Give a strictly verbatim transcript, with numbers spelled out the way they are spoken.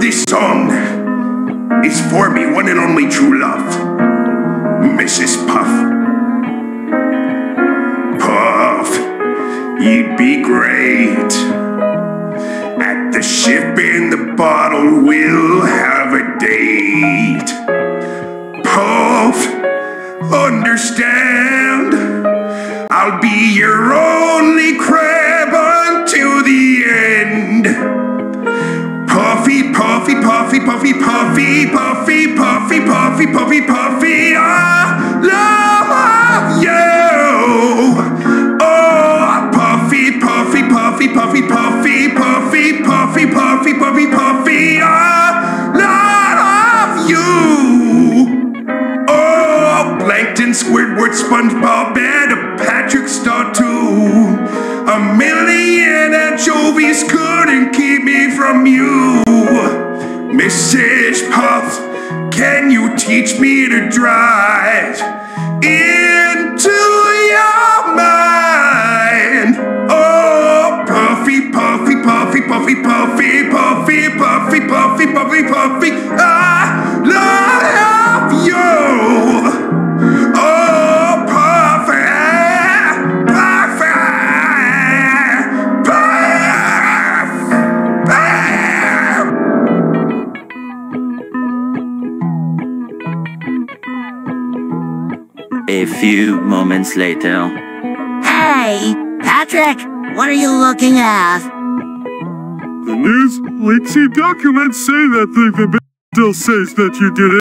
This song is for me one and only true love, Missus Puff. Puff, you'd be great at the ship in the bottle. We'll have a date. Puff, understand, I'll be your only crab until the end. Puffy, puffy, puffy, puffy, puffy, puffy, puffy, puffy, puffy, puffy, I love you. Oh, puffy, puffy, puffy, puffy, puffy, puffy, puffy, puffy, puffy, puffy, I love you. Oh, Plankton, Squidward, SpongeBob, and a Patrick Star too. A million anchovies couldn't keep me from you. Missus Puff, can you teach me to drive into your mind? Oh, puffy, puffy, puffy, puffy, puffy, puffy, puffy, puffy, puffy, puffy, I love you. Oh, puffy, puffy, puff. A few moments later. Hey, Patrick, what are you looking at? The news leaks documents say that the, the bill still says that you did it.